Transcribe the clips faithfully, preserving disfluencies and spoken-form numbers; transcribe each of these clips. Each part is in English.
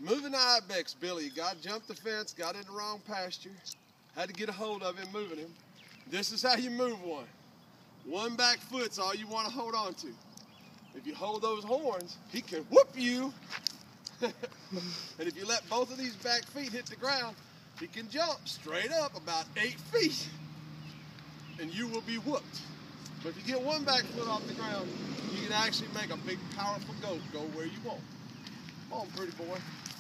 Moving ibex, Billy. You got to jump the fence, got in the wrong pasture. Had to get a hold of him, moving him. This is how you move one. One back foot's all you want to hold on to. If you hold those horns, he can whoop you. And if you let both of these back feet hit the ground, he can jump straight up about eight feet. And you will be whooped. But if you get one back foot off the ground, you can actually make a big, powerful goat go where you want. Come on, pretty boy.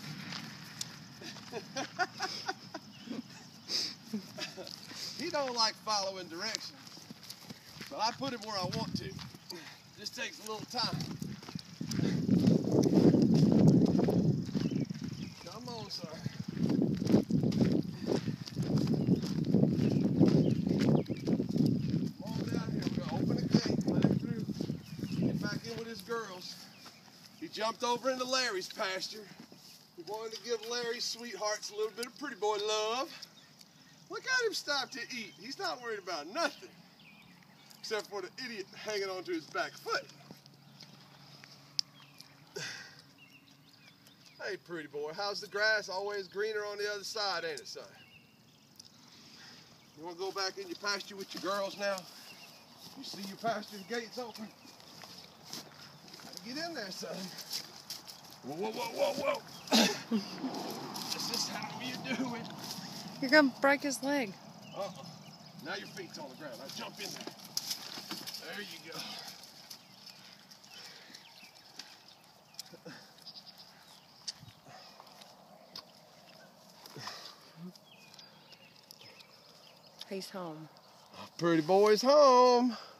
He don't like following directions, but I put him where I want to. Just takes a little time. Come on, sir. Come on down here. We're gonna open the gate, let him through. Get back in with his girls. He jumped over into Larry's pasture. He wanted to give Larry's sweethearts a little bit of pretty boy love. Look at him stop to eat. He's not worried about nothing, except for the idiot hanging onto his back foot. Hey, pretty boy, how's the grass? Always greener on the other side, ain't it, son? You want to go back in your pasture with your girls now? You see your pasture gates open? Gotta get in there, son. Whoa, whoa, whoa, whoa, whoa. This is how you do it. You're gonna break his leg. Uh-uh. Now your feet's on the ground. Now jump in there. There you go. He's home. Pretty boy's home.